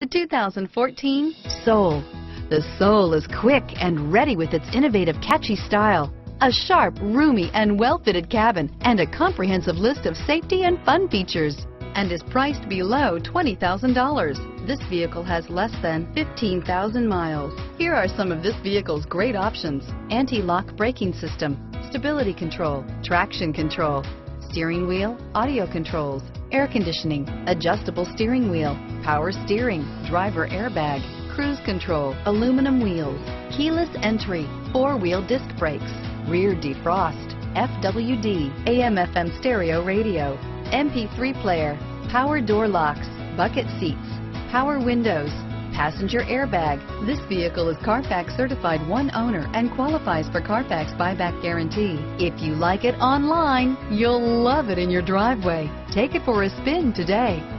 The 2014 Soul. The Soul is quick and ready with its innovative, catchy style. A sharp, roomy, and well-fitted cabin, and a comprehensive list of safety and fun features, and is priced below $20,000. This vehicle has less than 15,000 miles. Here are some of this vehicle's great options: anti-lock braking system, stability control, traction control, steering wheel audio controls, air conditioning, adjustable steering wheel, power steering, driver airbag, cruise control, aluminum wheels, keyless entry, four-wheel disc brakes, rear defrost, FWD, AM/FM stereo radio, MP3 player, power door locks, bucket seats, power windows, passenger airbag. This vehicle is Carfax certified one owner and qualifies for Carfax buyback guarantee. If you like it online, you'll love it in your driveway. Take it for a spin today.